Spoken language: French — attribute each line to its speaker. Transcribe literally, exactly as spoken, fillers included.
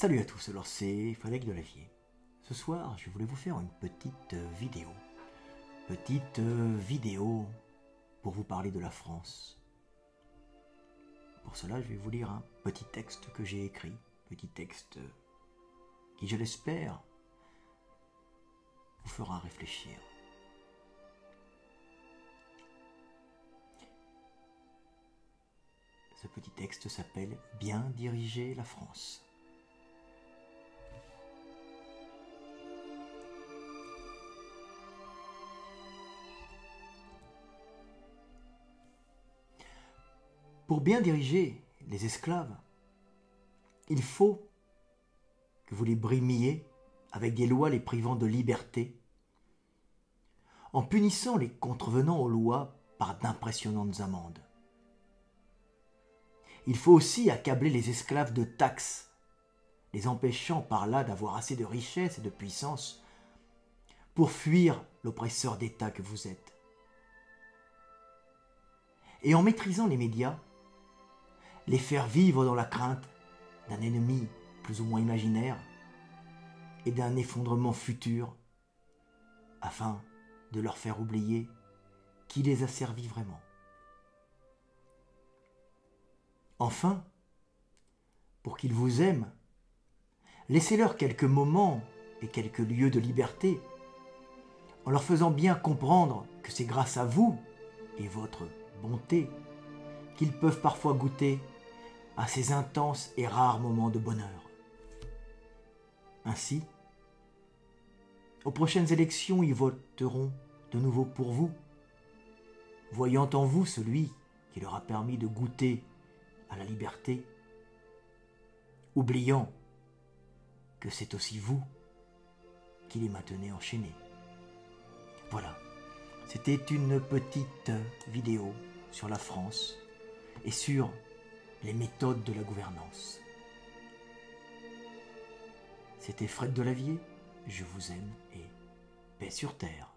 Speaker 1: Salut à tous, alors c'est Frédéric Delavier. Ce soir, je voulais vous faire une petite vidéo. Petite vidéo pour vous parler de la France. Pour cela, je vais vous lire un petit texte que j'ai écrit. Petit texte qui, je l'espère, vous fera réfléchir. Ce petit texte s'appelle « Bien diriger la France ». Pour bien diriger les esclaves, il faut que vous les brimiez avec des lois les privant de liberté, en punissant les contrevenants aux lois par d'impressionnantes amendes. Il faut aussi accabler les esclaves de taxes, les empêchant par là d'avoir assez de richesse et de puissance pour fuir l'oppresseur d'État que vous êtes. Et en maîtrisant les médias, les faire vivre dans la crainte d'un ennemi plus ou moins imaginaire et d'un effondrement futur, afin de leur faire oublier qui les a servis vraiment. Enfin, pour qu'ils vous aiment, laissez-leur quelques moments et quelques lieux de liberté, en leur faisant bien comprendre que c'est grâce à vous et votre bonté qu'ils peuvent parfois goûter à ces intenses et rares moments de bonheur. Ainsi, aux prochaines élections, ils voteront de nouveau pour vous, voyant en vous celui qui leur a permis de goûter à la liberté, oubliant que c'est aussi vous qui les maintenez enchaînés. Voilà, c'était une petite vidéo sur la France et sur les méthodes de la gouvernance. C'était Fred Delavier, je vous aime et paix sur terre.